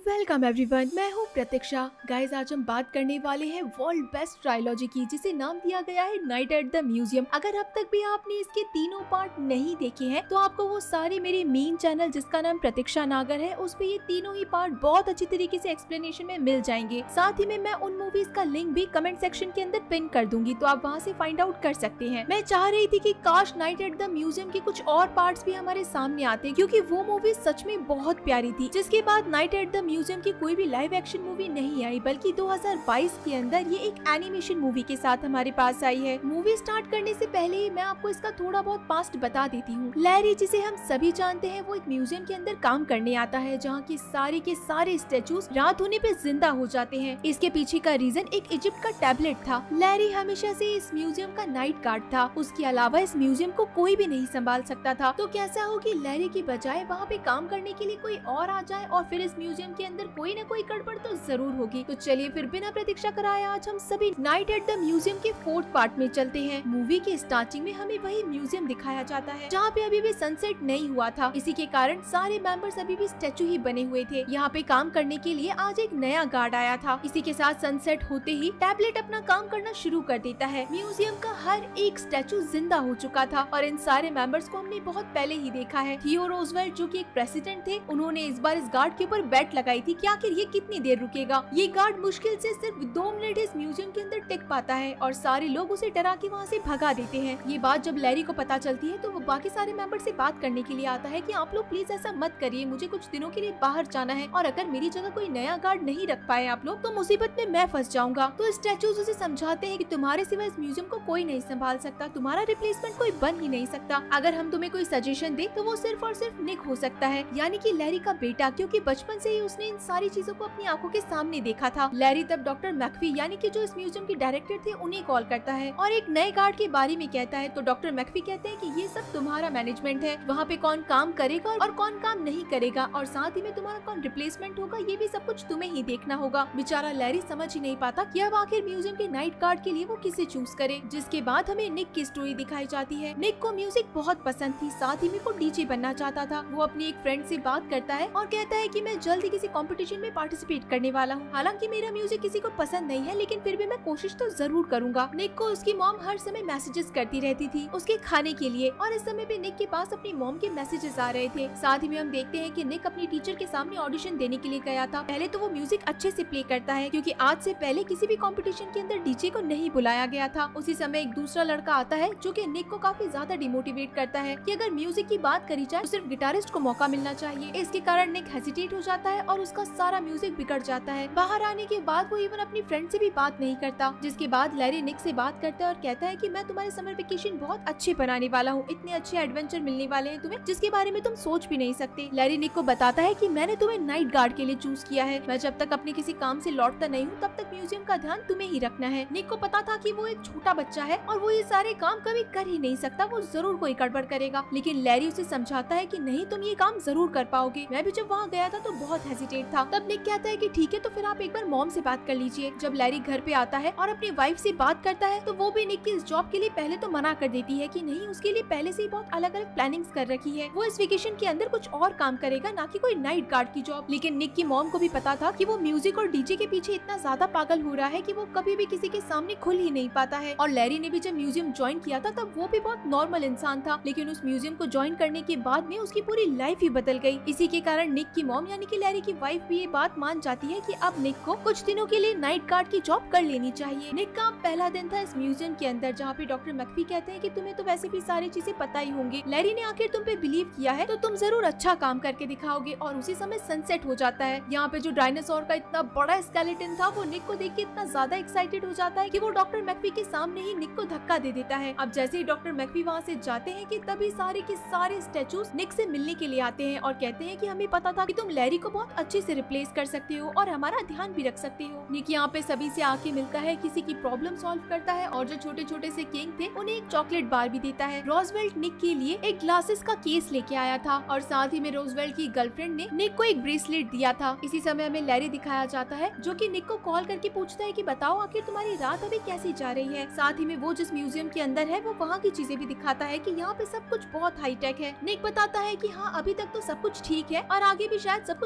Welcome everyone, मैं हूँ प्रतीक्षा। Guys, आज हम बात करने वाले हैं वर्ल्ड बेस्ट ट्रायलॉजी की, जिसे नाम दिया गया है नाइट एट द म्यूजियम। अगर अब तक भी आपने इसके तीनों पार्ट नहीं देखे हैं तो आपको वो सारे मेरे मेन चैनल जिसका नाम प्रतीक्षा नागर है उस पे ये तीनों ही पार्ट बहुत अच्छी तरीके से एक्सप्लेनेशन में मिल जाएंगे। साथ ही में मैं उन मूवीज का लिंक भी कमेंट सेक्शन के अंदर पिन कर दूंगी, तो आप वहाँ से फाइंड आउट कर सकते हैं। मैं चाह रही थी कि काश नाइट एट द म्यूजियम के कुछ और पार्ट्स भी हमारे सामने आते, क्योंकि वो मूवी सच में बहुत प्यारी थी। जिसके बाद नाइट एट द म्यूजियम की कोई भी लाइव एक्शन मूवी नहीं आई, बल्कि 2022 के अंदर ये एक एनिमेशन मूवी के साथ हमारे पास आई है। मूवी स्टार्ट करने से पहले ही मैं आपको इसका थोड़ा बहुत पास्ट बता देती हूँ। लैरी, जिसे हम सभी जानते हैं, वो एक म्यूजियम के अंदर काम करने आता है, जहाँ के सारे स्टेचूज रात होने पे जिंदा हो जाते हैं। इसके पीछे का रीजन एक इजिप्ट का टैबलेट था। लैरी हमेशा से इस म्यूजियम का नाइट गार्ड था। उसके अलावा इस म्यूजियम को कोई भी नहीं संभाल सकता था। तो कैसा हो कि लैरी की बजाय वहाँ पे काम करने के लिए कोई और आ जाए और फिर इस म्यूजियम के अंदर कोई न कोई गड़बड़ तो जरूर होगी। तो चलिए फिर बिना प्रतीक्षा कराए आज हम सभी नाइट एट द म्यूजियम के 4th पार्ट में चलते हैं। मूवी के स्टार्टिंग में हमें वही म्यूजियम दिखाया जाता है जहाँ पे अभी भी सनसेट नहीं हुआ था। इसी के कारण सारे मेंबर्स अभी भी स्टेचू ही बने हुए थे। यहाँ पे काम करने के लिए आज एक नया गार्ड आया था। इसी के साथ सनसेट होते ही टैबलेट अपना काम करना शुरू कर देता है। म्यूजियम का हर एक स्टेचू जिंदा हो चुका था और इन सारे मेंबर्स को हमने बहुत पहले ही देखा है। थियो रोजवेल्ट, जो कि एक प्रेसिडेंट थे, उन्होंने इस बार इस गार्ड के ऊपर बेट लगाई थी कि आखिर ये कितनी देर रुकेगा। ये गार्ड मुश्किल से सिर्फ 2 मिनट इस म्यूजियम के अंदर टिक पाता है और सारे लोग उसे डरा के वहाँ से भगा देते हैं। ये बात जब लैरी को पता चलती है तो वो बाकी सारे मेंबर से बात करने के लिए आता है कि आप लोग प्लीज ऐसा मत करिए, मुझे कुछ दिनों के लिए बाहर जाना है और अगर मेरी जगह कोई नया गार्ड नहीं रख पाए आप लोग तो मुसीबत में मैं फंस जाऊंगा। तो स्टैचूज उसे समझाते हैं कि तुम्हारे सिवा इस म्यूजियम को कोई नहीं संभाल सकता, तुम्हारा रिप्लेसमेंट कोई बन ही नहीं सकता। अगर हम तुम्हें कोई सजेशन दे तो वो सिर्फ और सिर्फ निक हो सकता है, यानी कि लैरी का बेटा, क्योंकि बचपन से ही उसने इन सारी चीजों को अपनी आंखों के सामने देखा था। लैरी तब डॉक्टर मैकफी, यानी कि जो इस म्यूजियम के डायरेक्टर थे, उन्हें कॉल करता है और एक नए गार्ड के बारे में कहता है। तो डॉक्टर मैकफी कहते हैं कि ये सब तुम्हारा मैनेजमेंट है, वहाँ पे कौन काम करेगा और कौन काम नहीं करेगा और साथ ही में तुम्हारा कौन रिप्लेसमेंट होगा, ये भी सब कुछ तुम्हें ही देखना होगा। बेचारा लैरी समझ ही नहीं पाता कि अब आखिर म्यूजियम के नाइट गार्ड के लिए वो किसे चूज करे। जिसके बाद हमें निक की स्टोरी दिखाई जाती है। निक को म्यूजिक बहुत पसंद थी, साथ ही में वो डीजे बनना चाहता था। वो अपनी एक फ्रेंड से बात करता है और कहता है कि मैं जल्द ही किसी कंपटीशन में पार्टिसिपेट करने वाला हूँ। हालांकि मेरा म्यूजिक किसी को पसंद नहीं है, लेकिन फिर भी मैं कोशिश तो जरूर करूंगा। निक को उसकी मॉम हर समय मैसेजेस करती रहती थी उसके खाने के लिए और इस समय पे निक के पास अपनी मॉम के मैसेजेस आ रहे थे। साथ ही में हम देखते हैं कि निक अपनी टीचर के सामने ऑडिशन देने के लिए गया था। पहले तो वो म्यूजिक अच्छे से प्ले करता है, क्योंकि आज से पहले किसी भी कंपटीशन के अंदर डीजे को नहीं बुलाया गया था। उसी समय एक दूसरा लड़का आता है जो कि निक को काफी ज्यादा डिमोटिवेट करता है कि अगर म्यूजिक की बात करी जाए तो सिर्फ गिटारिस्ट को मौका मिलना चाहिए। इसके कारण निक हेसिटेट हो जाता है और उसका सारा म्यूजिक बिगड़ जाता है। बाहर आने के बाद वो इवन अपनी फ्रेंड से भी बात नहीं करता। जिसके बाद लैरी निक से बात करता है और कहता है कि मैं तुम्हारे समर वेकेशन बहुत अच्छे बनाने वाला हूँ, इतने अच्छे एडवेंचर मिलने वाले हैं तुम्हें जिसके बारे में तुम सोच भी नहीं सकते। लैरी निक को बताता है कि मैंने तुम्हें नाइट गार्ड के लिए चूज किया है। मैं जब तक अपने किसी काम से लौटता नहीं हूँ तब तक म्यूजियम का ध्यान तुम्हें ही रखना है। निक को पता था कि वो एक छोटा बच्चा है और वो ये सारे काम कभी कर ही नहीं सकता, वो जरूर कोई गड़बड़ करेगा। लेकिन लैरी उसे समझाता है कि नहीं, तुम ये काम जरूर कर पाओगे। मैं भी जब वहाँ गया था तो बहुत हेसिटेट था। तब निक कहता है कि ठीक है, तो फिर आप एक बार मॉम से बात कर लीजिए। जब लैरी घर पे आता है और अपनी वाइफ से बात करता है तो वो भी निक की इस जॉब के लिए पहले तो मना कर देती है कि नहीं, उसके लिए पहले से ही बहुत अलग अलग प्लानिंग्स कर रखी है। वो इस वेकेशन के अंदर कुछ और काम करेगा, ना कि कोई नाइट गार्ड की जॉब। लेकिन निक की मॉम को भी पता था कि वो म्यूजिक और डीजे के पीछे इतना ज्यादा पागल हो रहा है कि वो कभी भी किसी के सामने खुल ही नहीं पाता है। और लैरी ने भी जब म्यूजियम ज्वाइन किया था तब वो भी बहुत नॉर्मल इंसान था, लेकिन उस म्यूजियम को ज्वाइन करने के बाद में उसकी पूरी लाइफ ही बदल गई। इसी के कारण निक की मॉम, यानी कि लैरी की वाइफ, भी ये बात मान जाती है कि अब निक को कुछ दिनों के लिए नाइट गार्ड की जॉब कर लेनी चाहिए। निक का पहला दिन था इस म्यूजियम के अंदर, जहाँ पे डॉक्टर मैकफी कहते हैं कि तुम्हें तो वैसे भी सारी चीजें पता ही होंगी। लैरी ने आखिर तुम पे बिलीव किया है तो तुम जरूर अच्छा काम करके दिखाओगे। और उसी समय सनसेट हो जाता है। यहाँ पे जो डायनासोर का इतना बड़ा स्केलेटन था वो निक को देख के इतना ज्यादा एक्साइटेड हो जाता है कि वो डॉक्टर मैकफी के सामने ही निक को धक्का दे देता है। अब जैसे ही डॉक्टर मैकफी वहाँ से जाते हैं कि तभी सारे के सारे स्टेचूज निक से मिलने के लिए आते हैं और कहते हैं कि हमें पता था कि तुम लैरी को बहुत अच्छे से रिप्लेस कर सकते हो और हमारा ध्यान भी रख सकते हो। निक यहाँ पे सभी से आके मिलता है, किसी की प्रॉब्लम सॉल्व करता है और जो छोटे छोटे से किंग थे उन्हें एक चॉकलेट बार भी देता है। रोजवेल्ट निक के लिए एक ग्लासेस का केस लेके आया था और साथ ही में रोजवेल्ट की गर्लफ्रेंड ने निक को एक ब्रेसलेट दिया था। इसी समय हमें लैरी दिखाया जाता है जो कि निक को कॉल करके पूछता है कि बताओ आखिर तुम्हारी रात अभी कैसी जा रही है। साथ ही में वो जिस म्यूजियम के अंदर है वो वहाँ की चीजें भी दिखाता है कि यहाँ पे सब कुछ बहुत हाईटेक है। निक बताता है कि हाँ, अभी तक तो सब कुछ ठीक है और आगे भी शायद सब कुछ ठीक ही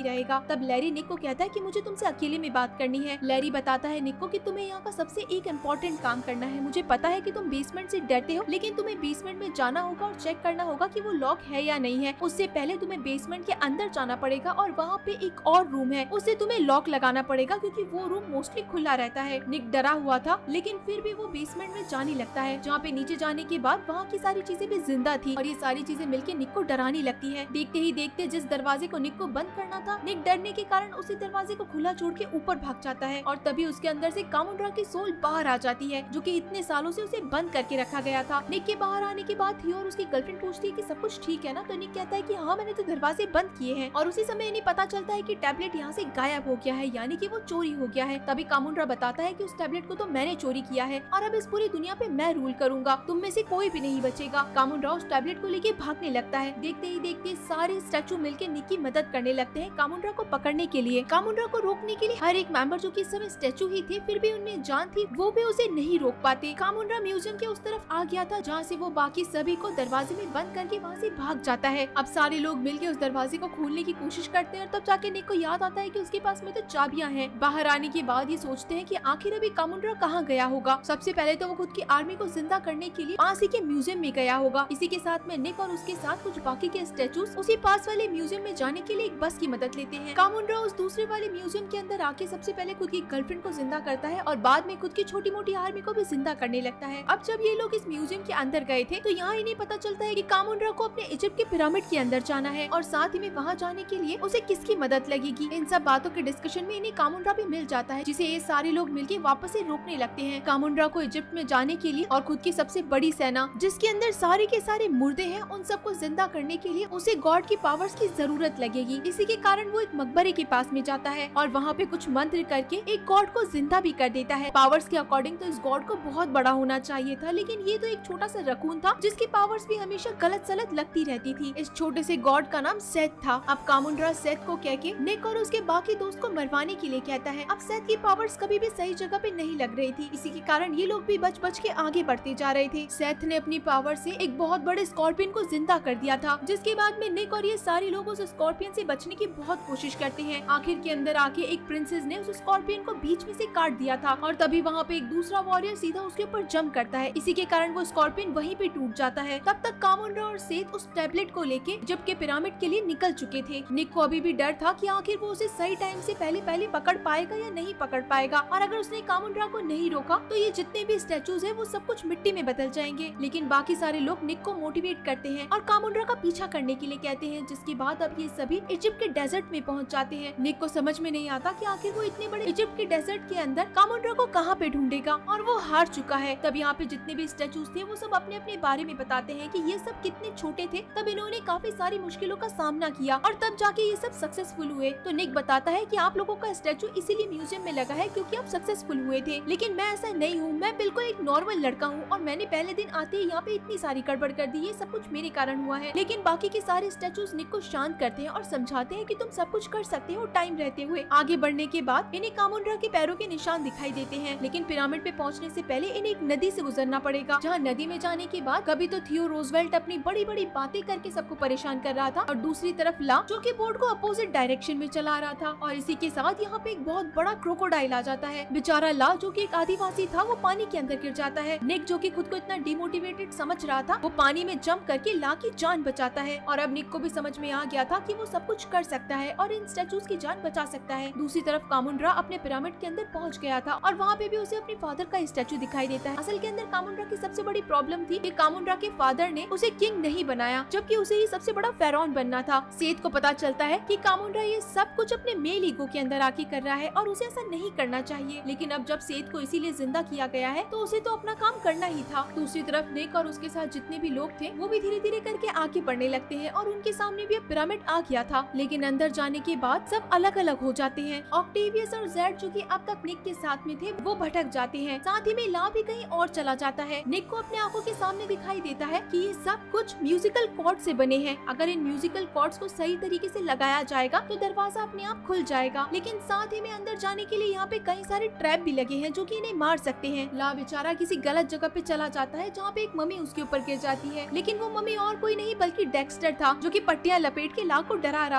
रहेगा। तब लैरी निक को कहता है कि मुझे तुमसे अकेले में बात करनी है। लैरी बताता है निक को कि तुम्हें यहाँ का सबसे एक इम्पोर्टेंट काम करना है। मुझे पता है कि तुम बेसमेंट से डरते हो, लेकिन तुम्हें बेसमेंट में जाना होगा और चेक करना होगा कि वो लॉक है या नहीं है। उससे पहले तुम्हें बेसमेंट के अंदर जाना पड़ेगा और वहाँ पे एक और रूम है, उसे तुम्हें लॉक लगाना पड़ेगा क्योंकि वो रूम मोस्टली खुला रहता है। निक डरा हुआ था, लेकिन फिर भी वो बेसमेंट में जाने लगता है, जहाँ पे नीचे जाने के बाद वहाँ की सारी चीजें भी जिंदा थी और ये सारी चीजें मिलके निक को डराने लगती है। देखते ही देखते जिस दरवाजे को निक को बंद करना था, निक डरने के कारण उसी दरवाजे को खुला छोड़ के ऊपर भाग जाता है और तभी उसके अंदर से कामुंड्रा की सोल बाहर आ जाती है, जो कि इतने सालों से उसे बंद करके रखा गया था। निक के बाहर आने के बाद थियो और उसकी गर्लफ्रेंड पूछती है कि सब कुछ ठीक है ना, तो निक कहता है कि हाँ मैंने तो दरवाजे बंद किए हैं। और उसी समय इन्हें पता चलता है कि टैबलेट यहाँ से गायब हो गया है, यानी कि वो चोरी हो गया है। तभी कामुंड्रा बताता है कि उस टैबलेट को तो मैंने चोरी किया है और अब इस पूरी दुनिया पे मैं रूल करूंगा, तुम में से कोई भी नहीं बचेगा। कामुंड्रा उस टैबलेट को लेके भागने लगता है। देखते ही देखते सारे स्टैचू मिलके निक की मदद करने लगते हैं कामुंड्रा को पकड़ने के लिए। कामुंड्रा को रोकने के लिए हर एक मेंबर, जो कि इस समय स्टैचू ही थे फिर भी उनमें जान थी, वो भी उसे नहीं रोक पाते। कामुंड्रा म्यूजियम के उस तरफ आ गया था जहाँ से वो बाकी सभी को दरवाजे में बंद करके वहाँ से भाग जाता है। अब सारे लोग मिलके उस दरवाजे को खोलने की कोशिश करते हैं और तब जाके निक को याद आता है कि उसके पास में तो चाबियां हैं। बाहर आने के बाद ये सोचते हैं कि आखिर अभी कामुंड्रा कहाँ गया होगा। सबसे पहले तो वो खुद की आर्मी को जिंदा करने के लिए पास ही के म्यूजियम में गया होगा। इसी के साथ में निक और उसके साथ कुछ बाकी के स्टैचूज उसी पास वाले म्यूजियम में जाने के लिए एक बस की मदद लेते हैं। कामुंड्रा उस दूसरे वाले म्यूजियम के अंदर आके सबसे पहले खुद की गर्लफ्रेंड को जिंदा करता है और बाद में खुद की छोटी मोटी आर्मी को भी जिंदा करने लगता है। अब जब ये लोग इस म्यूजियम के अंदर गए थे तो यहाँ इन्हें पता चलता है कि कामुंड्रा को अपने इजिप्ट के पिरामिड के अंदर जाना है और साथ ही में वहाँ जाने के लिए उसे किसकी मदद लगेगी। इन सब बातों के डिस्कशन में इन्हें कामुंड्रा भी मिल जाता है, जिसे ये सारे लोग मिलके वापस से रोकने लगते हैं। कामुंड्रा को इजिप्ट में जाने के लिए और खुद की सबसे बड़ी सेना, जिसके अंदर सारे के सारे मुर्दे हैं, उन सबको जिंदा करने के लिए उसे गॉड की पावर्स की जरूरत लगेगी। इसी के कारण वो एक मकबरे के पास में जाता है और वहाँ पे कुछ मंत्र करके एक गॉड को जिंदा भी कर देता है। पावर्स के अकॉर्डिंग तो इस गॉड को बहुत बड़ा होना चाहिए था, लेकिन ये तो एक छोटा सा रकून था जिसकी पावर्स भी हमेशा गलत सलत लगती रहती थी। इस छोटे से गॉड का नाम सेथ था। अब कामुंड्रा सेथ को कह के निक और उसके बाकी दोस्त को मरवाने के लिए कहता है। अब सेथ की पावर्स कभी भी सही जगह पे नहीं लग रही थी, इसी के कारण ये लोग भी बच बच के आगे बढ़ते जा रहे थे। सेथ ने अपनी पावर से एक बहुत बड़े स्कॉर्पियन को जिंदा कर दिया था, जिसके बाद में निक और ये सारे लोग उस स्कॉर्पियन से बचने की बहुत कोशिश करते हैं। आखिर के अंदर आके एक प्रिंसेस ने उस स्कॉर्पियन को बीच में से काट दिया था और तभी वहाँ पे एक दूसरा वॉरियर सीधा उसके ऊपर जंप करता है। इसी के कारण वो स्कॉर्पियन वहीं पे टूट जाता है। तब तक कामुंड्रा और सेथ उस टैबलेट को लेके इजिप्ट के पिरामिड के लिए निकल चुके थे। निक को अभी भी डर था कि आखिर वो उसे सही टाइम से पहले पकड़ पाएगा या नहीं पकड़ पाएगा, और अगर उसने कामुंड्रा को नहीं रोका तो ये जितने भी स्टैचूज है वो सब कुछ मिट्टी में बदल जाएंगे। लेकिन बाकी सारे लोग निक को मोटिवेट करते हैं और कामुंड्रा का पीछा करने के लिए कहते हैं, जिसके बाद अब ये सभी इजिप्ट के डेजर्ट में पहुंच जाते हैं। निक को समझ में नहीं आता कि आखिर वो इतने बड़े इजिप्ट के डेजर्ट के अंदर कामुंड्रा को कहाँ पे ढूंढेगा, और वो हार चुका है। तब यहाँ पे जितने भी स्टैचूज थे वो सब अपने अपने बारे में बताते हैं कि ये सब कितने छोटे थे, तब इन्होंने काफी सारी मुश्किलों का सामना किया और तब जाके ये सब सक्सेसफुल हुए। तो निक बताता है कि आप लोगों का स्टैचू इसीलिए म्यूजियम में लगा है क्योंकि आप सक्सेसफुल हुए थे, लेकिन मैं ऐसा नहीं हूँ। मैं बिल्कुल एक नॉर्मल लड़का हूँ और मैंने पहले दिन आते ही यहाँ पे इतनी सारी गड़बड़ कर दी, ये सब कुछ मेरे कारण हुआ है। लेकिन बाकी के सारे स्टैचूज निक को शांत करते हैं और समझाते हैं कि तुम सब कुछ कर सकते हो टाइम रहते हुए। आगे बढ़ने के बाद इन्हें कामुंड्रा के पैरों के निशान दिखाई देते हैं, लेकिन पिरामिड पे पहुँचने से पहले इन्हें एक नदी से गुजरना पड़ेगा, जहाँ नदी में जाने के बाद कभी तो थियो रोजवेल्ट अपनी बड़ी बड़ी बातें करके सबको परेशान कर रहा था और दूसरी तरफ ला जो कि बोट को अपोजिट डायरेक्शन में चला रहा था। और इसी के साथ यहाँ पे एक बहुत बड़ा क्रोकोडाइल आ जाता है। बेचारा ला जो कि एक आदिवासी था वो पानी के अंदर गिर जाता है। निक जो कि खुद को इतना डिमोटिवेटेड समझ रहा था वो पानी में जंप करके ला की जान बचाता है और अब निक को भी समझ में आ गया था कि वो सब कुछ कर सकता है और इन स्टैचूज की जान बचा सकता है। दूसरी तरफ कामुंड्रा अपने पिरामिड के अंदर पहुँच गया था और वहाँ पे भी उसे अपने फादर का स्टैचू दिखाई देता है। असल के अंदर कामुंड्रा की सबसे बड़ी प्रॉब्लम थी कि कामुंड्रा के फादर ने उसे किंग नहीं बनाया, जबकि उसे ही सबसे बड़ा फेरौन बनना था। सेठ को पता चलता है कि कामुंड्रा ये सब कुछ अपने मेल ईगो के अंदर आके कर रहा है और उसे ऐसा नहीं करना चाहिए, लेकिन अब जब सेठ को इसीलिए जिंदा किया गया है तो उसे तो अपना काम करना ही था। दूसरी तरफ निक और उसके साथ जितने भी लोग थे वो भी धीरे धीरे करके आगे बढ़ने लगते हैं और उनके सामने भी अब पिरामिड आ गया था, लेकिन अंदर जाने के बाद सब अलग अलग हो जाते हैं। ऑक्टेवियस और जेड जो कि अब तक निक के साथ में थे वो भटक जाते हैं, साथ ही में ला भी कहीं और चला जाता है। निक को अपने आंखों के सामने दिखाई देता है कि ये सब कुछ म्यूजिकल कॉर्ड से बने हैं। अगर इन म्यूजिकल कॉर्ड्स को सही तरीके से लगाया जाएगा तो दरवाजा अपने आप खुल जाएगा, लेकिन साथ ही में अंदर जाने के लिए यहाँ पे कई सारे ट्रैप भी लगे हैं जो कि इन्हें मार सकते हैं। ला बेचारा किसी गलत जगह पे चला जाता है जहाँ पे एक मम्मी उसके ऊपर गिर जाती है, लेकिन वो मम्मी और कोई नहीं बल्कि डेक्स्टर था जो कि पट्टियां लपेट के ला को डरा रहा था।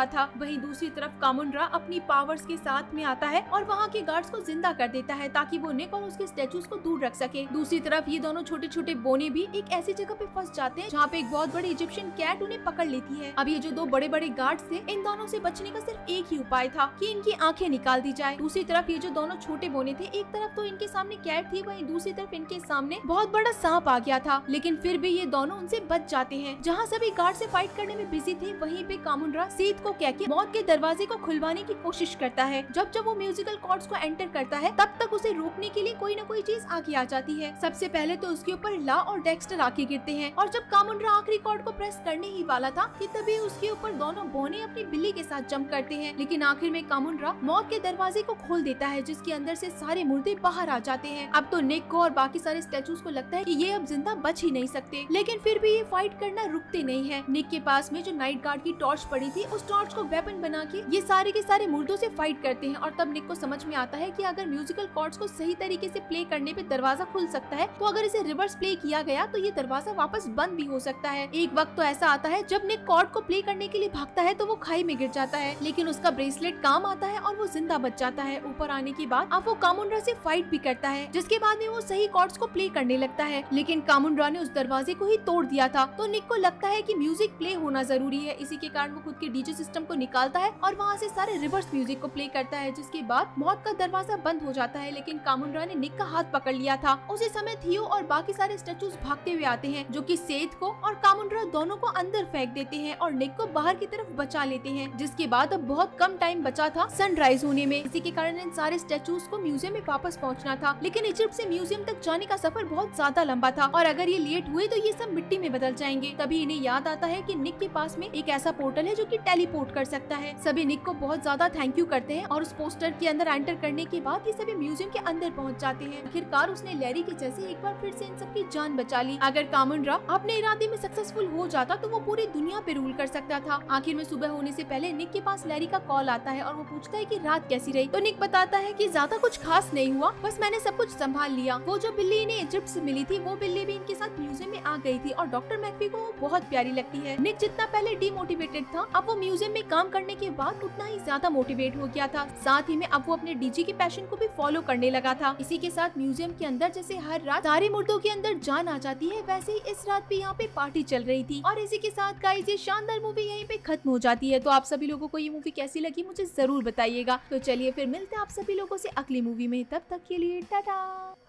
वहीं दूसरी तरफ कामुंड्रा अपनी पावर्स के साथ में आता है और वहाँ के गार्ड्स को जिंदा कर देता है ताकि वो निक और उसके स्टैचूज को दूर रख सके। दूसरी तरफ ये दोनों छोटे छोटे बोने भी एक ऐसी जगह पे फंस जाते हैं जहाँ पे एक बहुत बड़ी इजिप्शियन कैट उन्हें पकड़ लेती है। अब ये जो दो बड़े बड़े गार्ड्स थे, इन दोनों से बचने का सिर्फ एक ही उपाय था कि इनकी आंखें निकाल दी जाए। दूसरी तरफ ये जो दोनों छोटे बोने थे, एक तरफ तो इनके सामने कैट थी, वहीं दूसरी तरफ इनके सामने बहुत बड़ा सांप आ गया था, लेकिन फिर भी ये दोनों उनसे बच जाते हैं। जहाँ सभी गार्ड से फाइट करने में बिजी थे, वहीं पे कामुंड्रा सेथ को कह के मौत के दरवाजे को खुलवाने की कोशिश करता है। जब जब वो म्यूजिकल कॉर्ड्स को एंटर करता है, तब तक उसे रोकने के लिए कोई न कोई चीज आगे आ जाती है। सबसे पहले तो उसके ऊपर ला और डेक्स्टर आके गिरते हैं, और जब कामुंड्रा आखिरी कॉर्ड को प्रेस करने ही वाला था कि तभी उसके ऊपर दोनों बोने अपनी बिल्ली के साथ जंप करते हैं, लेकिन आखिर में कामुंड्रा मौत के दरवाजे को खोल देता है, जिसके अंदर से सारे मुर्दे बाहर आ जाते हैं। अब तो निक को और बाकी सारे स्टैचूज को लगता है कि ये अब जिंदा बच ही नहीं सकते, लेकिन फिर भी ये फाइट करना रुकते नहीं है। निक के पास में जो नाइट गार्ड की टॉर्च पड़ी थी, उस टॉर्च को वेपन बना के ये सारे के सारे मुर्दों से फाइट करते हैं। और तब निक को समझ में आता है कि अगर म्यूजिकल कॉर्ड्स को सही तरीके से प्ले करने पे दरवाजा खुल सकता है, तो अगर इसे रिवर्स प्ले किया गया तो ये दरवाजा वापस बंद भी हो सकता है। एक वक्त तो ऐसा आता है जब निक कॉर्ड को प्ले करने के लिए भागता है तो वो खाई में गिर जाता है, लेकिन उसका ब्रेसलेट काम आता है और वो जिंदा बच जाता है। ऊपर आने के बाद अब वो कामुंड्रा से फाइट भी करता है, जिसके बाद में वो सही कॉर्ड्स को प्ले करने लगता है, लेकिन कामुंड्रा ने उस दरवाजे को ही तोड़ दिया था। तो निक को लगता है कि म्यूजिक प्ले होना जरूरी है, इसी के कारण वो खुद के डीजे सिस्टम को निकालता है और वहाँ से सारे रिवर्स म्यूजिक को प्ले करता है, जिसके बाद मौत का दरवाजा बंद हो जाता है। लेकिन कामुंड्रा ने निक का हाथ पकड़ लिया था। उसी समय थियो और बाकी सारे स्टैचूज भागते हुए आते हैं, जो कि सेथ को और कामुंड्रा दोनों को अंदर फेंक देते हैं और निक को बाहर की तरफ बचा लेते हैं। जिसके बाद अब बहुत कम टाइम बचा था सनराइज होने में, इसी के कारण इन सारे स्टैचूज को म्यूजियम में वापस पहुंचना था, लेकिन इजिप्ट से म्यूजियम तक जाने का सफर बहुत ज्यादा लंबा था और अगर ये लेट हुए तो ये सब मिट्टी में बदल जाएंगे। तभी इन्हें याद आता है कि निक के पास में एक ऐसा पोर्टल है जो कि टेलीपोर्ट कर सकता है। सभी निक को बहुत ज्यादा थैंक यू करते हैं और उस पोस्टर के अंदर एंटर करने के बाद ये सभी म्यूजियम के अंदर पहुंच जाते हैं। आखिरकार उसने लैरी के जैसे एक बार फिर से इन सबकी जान बचा ली। अगर कामुंड्रा अपने इरादे में सक्सेसफुल हो जाता तो वो पूरी दुनिया पे रूल कर सकता था। आखिर में सुबह होने से पहले निक के पास लैरी का कॉल आता है और वो पूछता है कि रात कैसी रही। तो निक बताता है कि ज्यादा कुछ खास नहीं हुआ, बस मैंने सब कुछ संभाल लिया। वो जो बिल्ली इन्हें इजिप्ट से मिली थी, वो बिल्ली भी इनके साथ म्यूजियम में आ गई थी और डॉक्टर मैकफी को वो बहुत प्यारी लगती है। निक जितना पहले डिमोटिवेटेड था, अब वो म्यूजियम में काम करने के बाद उतना ही ज्यादा मोटिवेट हो गया था। साथ ही में अब वो अपने डीजे के पैशन को भी फॉलो करने लगा था। इसी के साथ म्यूजियम के अंदर जैसे हर रात सारे मुर्दों के अंदर जान आ जाती है, वैसे ही इस रात भी यहाँ पे पार्टी चल रही थी। और इसी के साथ गाइस ये शानदार मूवी यहीं पे खत्म हो जाती है। तो आप सभी लोगों को ये मूवी कैसी लगी मुझे जरूर बताइएगा। तो चलिए फिर मिलते हैं आप सभी लोगों से अगली मूवी में, तब तक के लिए टाटा।